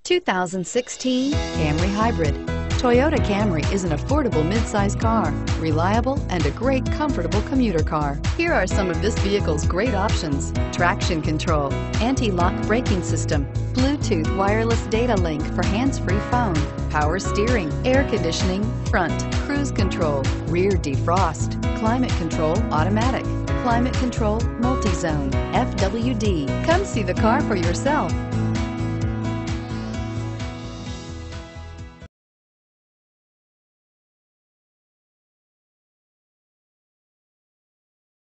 2016 Camry Hybrid. Toyota Camry is an affordable midsize car, reliable and a great comfortable commuter car. Here are some of this vehicle's great options: traction control, anti-lock braking system, Bluetooth wireless data link for hands-free phone, power steering, air conditioning, front, cruise control, rear defrost, climate control automatic, climate control multi-zone, FWD. Come see the car for yourself.